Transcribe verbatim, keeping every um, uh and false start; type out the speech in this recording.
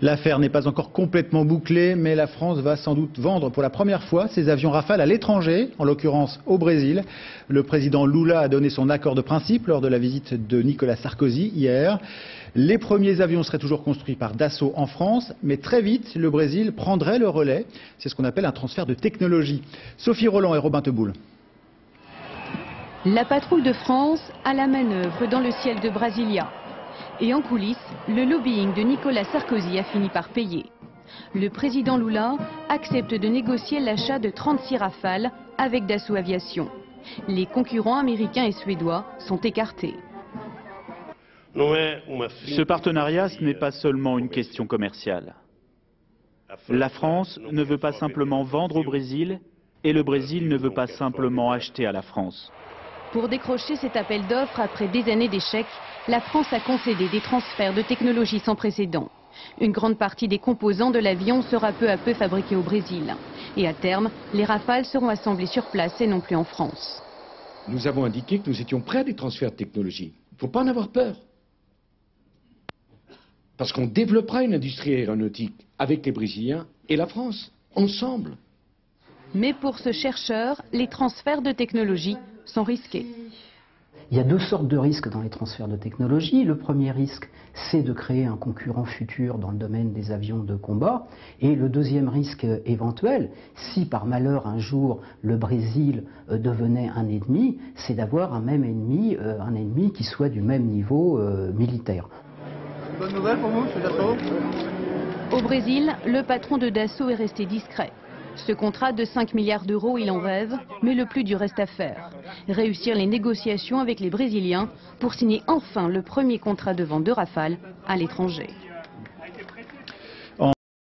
L'affaire n'est pas encore complètement bouclée, mais la France va sans doute vendre pour la première fois ses avions Rafale à l'étranger, en l'occurrence au Brésil. Le président Lula a donné son accord de principe lors de la visite de Nicolas Sarkozy hier. Les premiers avions seraient toujours construits par Dassault en France, mais très vite, le Brésil prendrait le relais. C'est ce qu'on appelle un transfert de technologie. Sophie Roland et Robin Teboul. La patrouille de France à la manœuvre dans le ciel de Brasilia. Et en coulisses, le lobbying de Nicolas Sarkozy a fini par payer. Le président Lula accepte de négocier l'achat de trente-six Rafales avec Dassault Aviation. Les concurrents américains et suédois sont écartés. Ce partenariat, ce n'est pas seulement une question commerciale. La France ne veut pas simplement vendre au Brésil et le Brésil ne veut pas simplement acheter à la France. Pour décrocher cet appel d'offres après des années d'échecs, la France a concédé des transferts de technologie sans précédent. Une grande partie des composants de l'avion sera peu à peu fabriquée au Brésil. Et à terme, les Rafales seront assemblés sur place et non plus en France. Nous avons indiqué que nous étions prêts à des transferts de technologie. Il ne faut pas en avoir peur. Parce qu'on développera une industrie aéronautique avec les Brésiliens et la France, ensemble. Mais pour ce chercheur, les transferts de technologie sont risqués. Il y a deux sortes de risques dans les transferts de technologie. Le premier risque, c'est de créer un concurrent futur dans le domaine des avions de combat. Et le deuxième risque éventuel, si par malheur un jour le Brésil euh, devenait un ennemi, c'est d'avoir un même ennemi, euh, un ennemi qui soit du même niveau euh, militaire. Une bonne nouvelle pour vous, chez Dassault ? Au Brésil, le patron de Dassault est resté discret. Ce contrat de cinq milliards d'euros, il en rêve, mais le plus dur reste à faire. Réussir les négociations avec les Brésiliens pour signer enfin le premier contrat de vente de Rafale à l'étranger.